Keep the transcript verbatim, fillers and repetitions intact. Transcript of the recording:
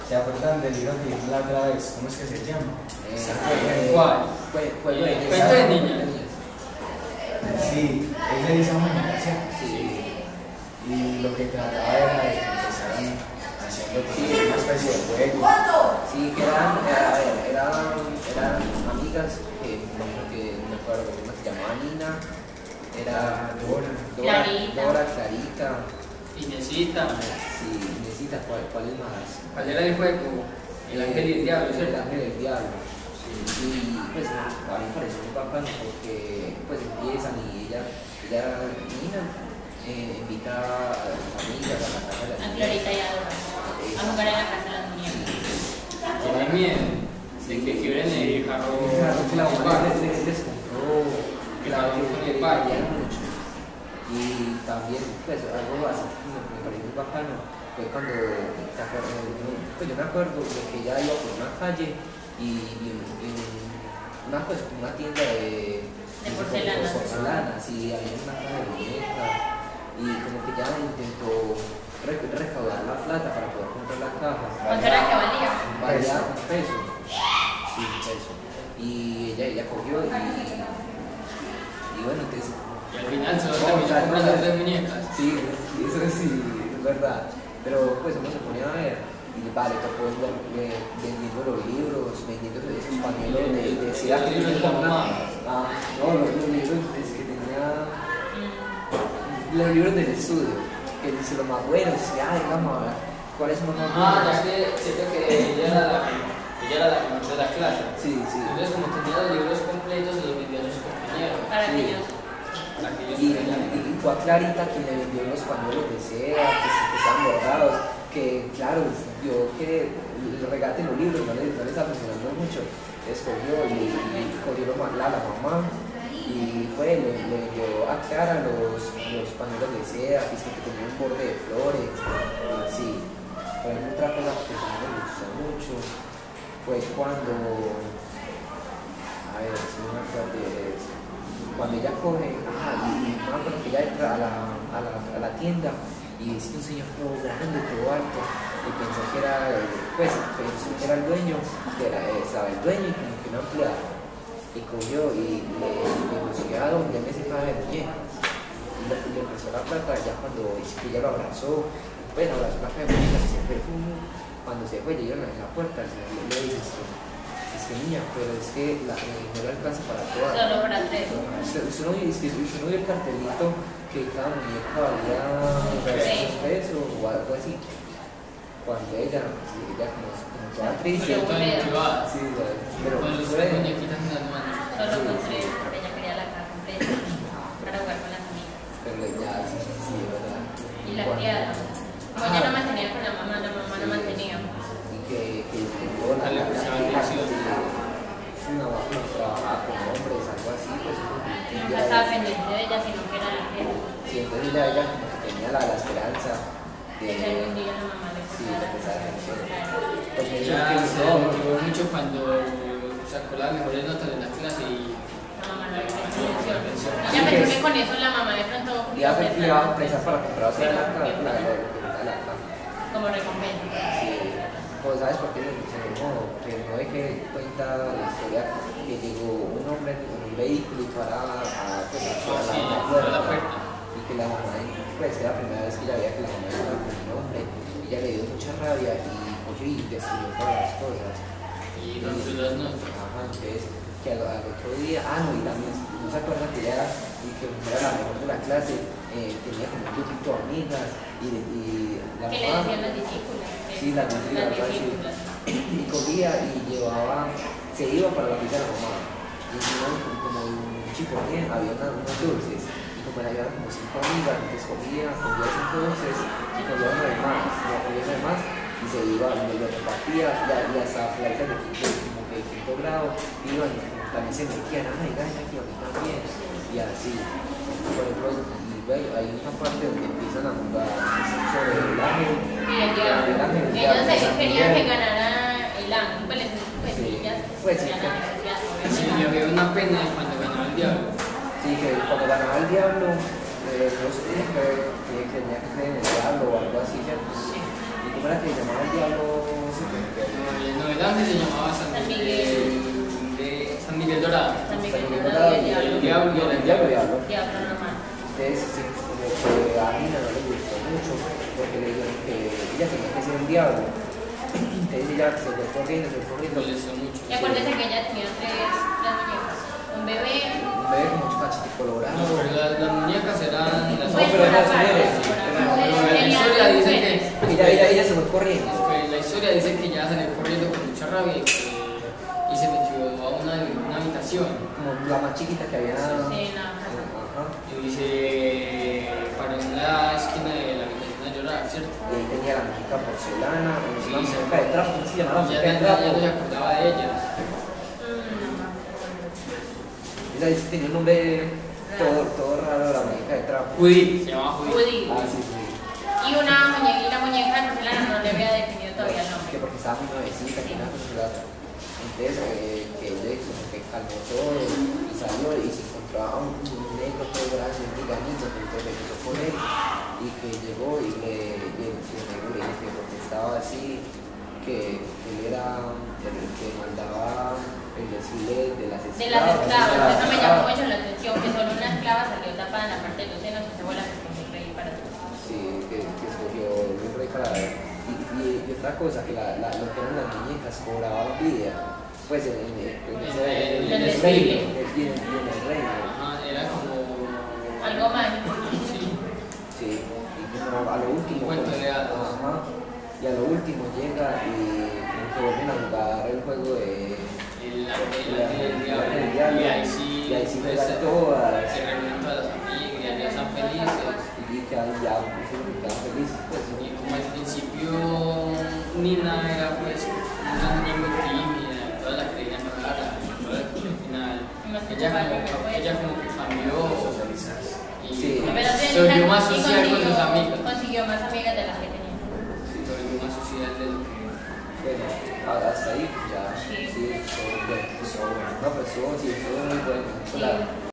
¿Se acuerdan del libro que vimos la otra vez? ¿Cómo es que se llama? Eh, ¿Cuál? Fue, fue lo de Eh, Cuento de niñas. Sí, es de Lisa Muñoz, ¿cierto? Sí. Y lo que trataba era de que empezaran haciendo como una especie de juego. Sí, que eran, era- a ver, eran, eran amigas que, que no me acuerdo cómo se llamaba, Nina, era Dora. Dora, Clarita. Dora, Clarita, Inesita. sí, necesita cuál, cuál es más. ¿Cuál era el juego? El ángel y el diablo, El ¿cierto? ángel y el diablo. Y pues a mí me pareció muy bacano porque pues empiezan y ella, ella Nina, eh, invita a sus amigas a la casa de las A niñas. Florita y a Dora. A jugar en la casa de las muñecas. Tienen miedo de que quiebren el carro. Claro, que la el mamá barco. les, les, les compró, Claro, que, con que el barco. querían mucho. Y también, pues, algo así que me, me pareció muy bacano fue cuando, ¿te acuerdas? No, pues yo me acuerdo de que ella iba por una calle y, y, y una, pues, una tienda de, De porcelana. de porcelana, sí, había una caja de muñecas y como que ya intentó re- recaudar la plata para poder comprar la caja. ¿Cuánto era que valía? Valía un peso. Sí, un peso. Y ella, ella cogió y, y bueno, entonces. Y al final solo No, terminó claro, comprando no, tres muñecas. Sí, sí, eso sí, es verdad. Pero pues uno se ponía a ver y vale, tocó ver- ver- vendiendo los libros, vendiendo esos pañuelos de, de seda que Los libros de la tenía- mamá. Ah, no, los, los libros es que tenía. Mm. Los libros del estudio, que dice los más buenos, dice, ay, vamos a ver, ¿cuáles son los más Ah, buenos? ya que siento que ella era la ella era la menor de la clase. Sí, sí. Entonces como tenía los libros completos, los vendía a sus compañeros. Para Sí. niños. Para que ellos Y, pudieran. y, y fue a Clarita quien le vendió los pañuelos de seda, que, se- que estaban bordados, que claro, yo que le regate los libros, no les, no les estaba funcionando mucho, escogió y, y cogió lo más la, la mamá y fue, le, le dio a Clara los, los pañuelos de seda, que, es que tenían un borde de flores, así. Por ejemplo, otra cosa que también me gustó mucho fue cuando, a ver, si no me acuerdo de eso. Cuando ella coge, ajá, y, y me acuerdo que ella entra a la, a la, a la tienda y es un señor todo grande, todo alto, y pensó que era, el- pues, pensó que era el dueño, que era, eh, estaba el dueño y como que una empleada, y cogió y le negoció a donde me se caja de muñecas, y le, y le prestó la plata, ya cuando dice que ella lo abrazó, pues abrazó la caja de muñecas y se fue, fum, cuando se fue, llegaron a la puerta, el señor le, le dice, es que, es que niña, pero es que la, no le alcanza para todas. Solo para tres. Usted usted no vio es que usted no vio el cartelito que cada muñeca valía trescientos pesos o algo así. Cuando ella, sí, ella como, como toda triste. Pero Todas motivadas. Sí, pero Con los fue- tres muñequitas en las manos. Solo con tres. Porque ella quería la caja completa. Para jugar con las amigas. pero ya, sí, sí, sí, es verdad. Y la Cuando- criada. Como ella no mantenía con la mamá, la mamá no mantenía. Y que, que, que toda la, Que le la, la, prestaba la, atención. sí, una vaca trabajaba con hombres, algo así, pues. Y y nunca ya- estaba pendiente de ella, sino que era la jefa. Sí, entonces ya ella como que tenía la, la esperanza de. De que algún día la mamá le Sí, prestara de prestar atención. Claro. Porque eso Ella que se no, motivó mucho cuando sacó las mejores notas de la clase y La mamá no le prestó atención. Sí, Ella pensó que- que con eso la mamá de pronto le iba a iba a le iba a prestar prestar para comprar otra Sí, la no, la bien, la bien. la la la como recompensa. Sí, pues sabes por qué se enojó, que no ve que cuenta la historia que llegó un hombre en un vehículo y para a, pues, a, a sí, la, fue a la puerta puerta. y que la mamá, pues era la primera vez que ella veía que la mamá estaba con un hombre y ella le dio mucha rabia y cogió y destruyó todas las cosas. Y rompió las notas. Ajá, entonces, que al, al otro día, ah, no, y también, ¿no se acuerdan que ella era, y que era la mejor de la clase, eh, tenía como un grupito de amigas, y, y la Que le mamá, decían las discípulas. sí, las discípulas, Las sí, discípulas. y cogía y llevaba, se iba para la pieza de la mamá, y encima como, como un chifonía, había una, unos dulces, y como era había como cinco amigas, entonces cogía, cogía cinco dulces, y cogía uno de más, y cogía uno de más, y se iba, y lo repartía, y, y hasta flaitas de quinto, como que de quinto grado, iban y también se metían, ay, gana aquí, a mí también, y así, por ejemplo, y luego hay una parte donde empiezan a jugar sobre el ángel, Y el diablo. el ángel, el Ellos diablo, se- San querían que Miguel. ganara el ángel. Pues, les- pues Sí. ellas Pues sí, querían pues. ganar el diablo, Sí, obviamente. me había una pena cuando ganaba el diablo. Sí, que cuando ganaba el diablo, eh, no sé, que, que tenía que creer en el diablo o algo así, ¿cierto? Sí. ¿Y cómo era que llamaba el diablo? No sé qué. primer ángel se llamaba San San Miguel, de San Miguel Dorado. San Miguel San Miguel Dorado y Dorado, el el diablo. diablo. El diablo, diablo. Diablo normal. Entonces, sí, como que a Nina no le gustó mucho, porque le dijeron que ella tenía que ser un diablo. Entonces ella se fue corriendo, se fue corriendo. Molestó mucho. Y acuérdese que ella tenía tres, tres muñecas. Un bebé, Un bebé con mucho cachete colorado. No, pero las, las muñecas eran las pues pero por eran aparte, mujeres, por eran aparte. mujeres. La Tenían historia dice que- mujeres. Ella, ella, ella se fue corriendo. Pues la historia dice que ya salió corriendo con mucha rabia y, que- y se metió a una, una habitación Como la más chiquita que había. Sí, no, casa. Ajá. y se paró en la esquina de la habitación a llorar, ¿cierto? Y ahí tenía la muñeca porcelana, o Sí, una sí. muñeca de trapo, ¿cómo se llamaba? La Y ya, muñeca de ya- ya trapo. no se acordaba de ellas. Mm, Esa dice, tenía un nombre todo, todo raro, la muñeca de trapo. Judy, se llamaba Judy. Woody. Ah, sí, sí. Y una muñeca, y la muñeca de porcelana no le había definido todavía el Que nombre. porque estaba muy nuevecita, que Sí. nada, pues, la- entonces eh, que ella como que calmó todo y salió y se encontraba un, un negro todo grande, un giganito, que entonces empezó con él y que llegó y le y el, y el negro le dijo que porque estaba así, que él era el que mandaba el desfile de las De las esclavas. esclavas, de las eso me llamó esclavas. mucho la atención, que solo una esclava salió tapada en la parte de los senos y se vuela que con el rey para todos. Sí, que, que escogió el rey para y, y, y otra cosa, que la, la, lo que eran las muñecas cobraban vida, pues en, en, en, en, ese- en, En el el desfile. reino, en el, en el- en el reino, Ajá, era como. Algo mágico. Sí. sí, y como a lo último, Un cuento pues, de hadas. ajá, y a lo último llega y como que vuelven a jugar el juego de El ángel la- del el diablo. diablo, Y ahí sí. y ahí sí pues, juegan todas, se reúnen todas las familias, ya están felices. y quedan ya, pues, quedan felices, pues, ¿no? Y como al principio Nina era pues una niña muy tímida, todas la creían rara, pero al final Más que ella como, chupar, pues. ella como que cambió Socializarse. y Sí. como Pero que sí, se volvió y más social con sus consiguió- amigas, Consiguió más amigas de las que tenía. se volvió más social de lo que Bueno, hasta ahí ya, Sí. sí, todo bueno. Eso, bueno. No, pues estuvo, sí, estuvo muy bueno. Sí. La-